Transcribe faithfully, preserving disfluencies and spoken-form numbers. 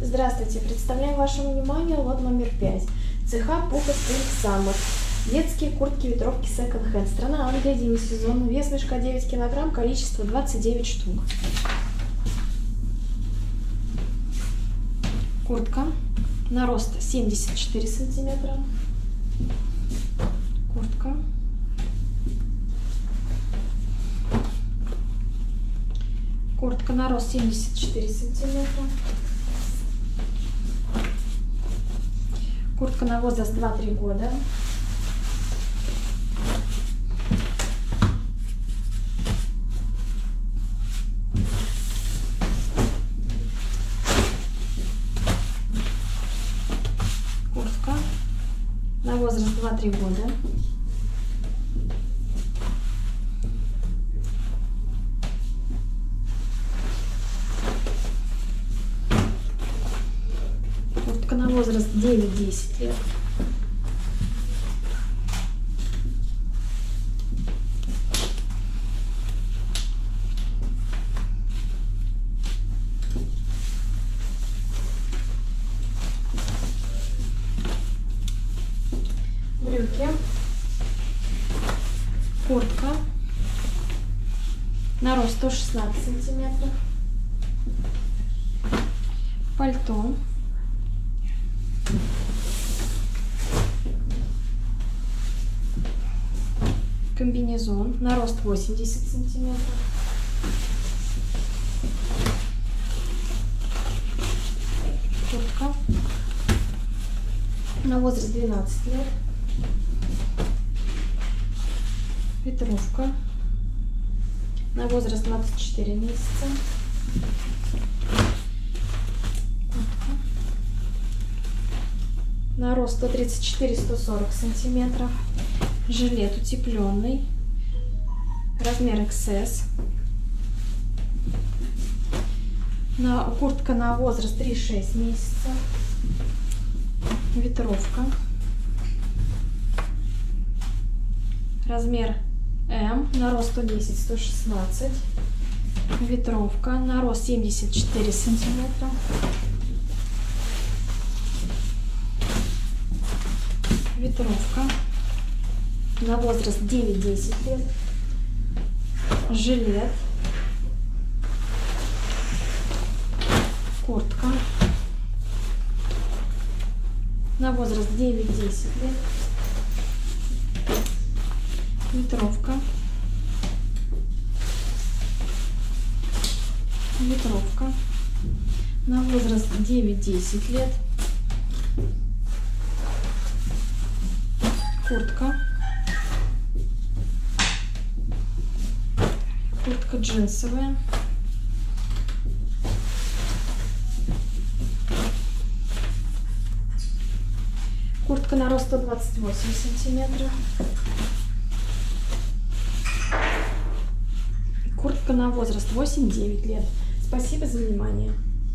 Здравствуйте! Представляем вашему вниманию лот номер пять. Цеха Пуха Spring Summer. Детские куртки, ветровки Second Hand. Страна Англия, демисезон. Вес мешка девять килограмм, количество двадцать девять штук. Куртка на рост семьдесят четыре сантиметра. Куртка. Куртка на рост семьдесят четыре сантиметра. Куртка на возраст два-три года. Куртка на возраст два-три года. Куртка на возраст девять-десять лет. Брюки. Куртка на рост сто шестнадцать сантиметров. Пальто. Комбинезон на рост восемьдесят сантиметров. Куртка на возраст двенадцать лет. Ветровка на возраст двадцать четыре месяца. Куртка на рост сто тридцать четыре — сто сорок сантиметров. Жилет утепленный, размер икс эс. На, куртка на возраст три-шесть месяцев. Ветровка. Размер эм, на рост сто десять — сто шестнадцать. Ветровка на рост семьдесят четыре сантиметра. Ветровка на возраст девять-десять лет. Жилет. Куртка на возраст девять-десять лет. Ветровка. Ветровка на возраст девять-десять лет. Куртка. Куртка джинсовая. Куртка на рост сто двадцать восемь сантиметров. Куртка на возраст восемь-девять лет. Спасибо за внимание.